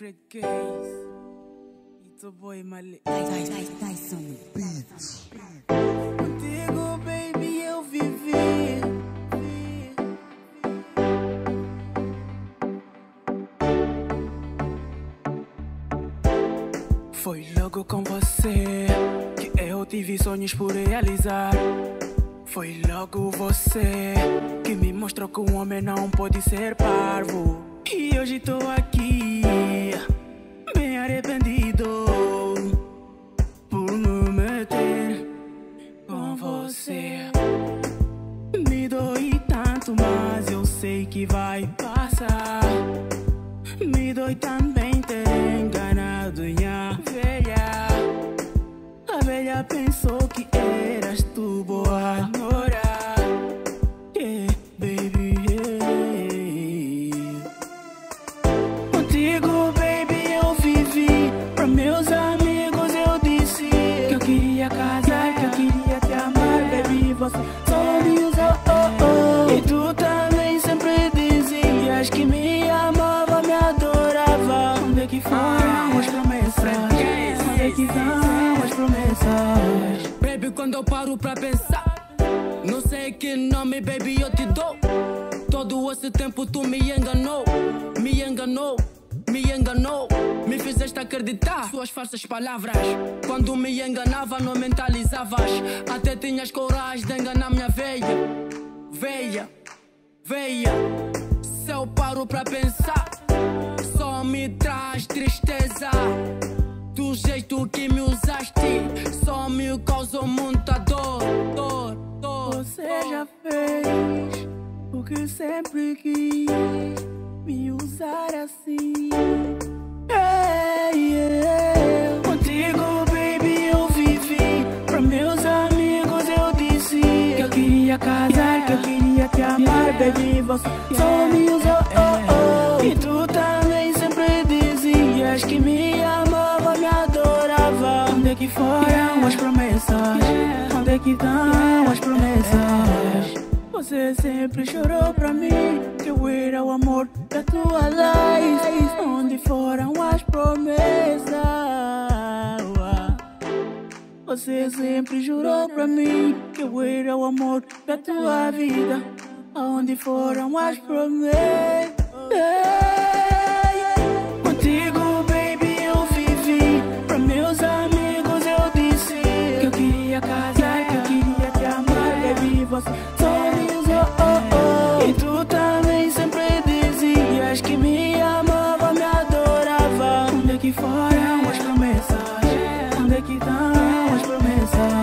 Fred Case. It's a boy Malik. Nice on beats. Contigo, baby, eu vivi. Foi logo com você que eu tive sonhos por realizar. Foi logo você que me mostrou que um homem não pode ser parvo. E hoje tô aqui, bem arrependido por me meter com você. Me dói tanto, mas eu sei que vai passar. Me dói também ter enganado minha velha. A velha pensou que eras tu, boa nora. Yeah, baby, yeah. Contigo, baby, eu vivi. Pra meus amigos eu disse que eu queria casar, que eu queria te amar, baby. Você só me usou, oh, oh. E tu também sempre dizias que me amava, me adorava. Onde é que foram as promessas? Onde é que estão as promessas? Baby, quando eu paro pra pensar, não sei que nome, baby, eu te dou. Todo esse tempo tu me enganou, me enganou, me enganou. Me fizeste acreditar suas falsas palavras. Quando me enganava não mentalizavas. Até tinhas coragem de enganar minha veia. Veia, veia. Se eu paro pra pensar, só me traz tristeza. Do jeito que me usaste, só me causou muita dor, dor, dor. Você já fez o que sempre quis, me usar assim. Hey, yeah. Contigo, baby, eu vivi. Pra meus amigos eu disse que eu queria casar, que eu queria te amar, baby. Você só me usou, oh, oh. E tu também sempre dizias que me amava, me adorava. Onde é que foram as promessas? Onde é que estão as promessas? Você sempre chorou pra mim que eu era o amor da tua life. Onde foram as promessas? Você sempre jurou pra mim que eu era o amor da tua vida. Onde foram as promessas? Contigo, baby, eu vivi. Pra meus amigos eu disse que eu queria casar, que eu queria te amar, baby. Você só me usou, oh, oh. E tu também sempre dizias que me amava, me adorava. Onde é que foram as promessas? Onde é que estão as promessas?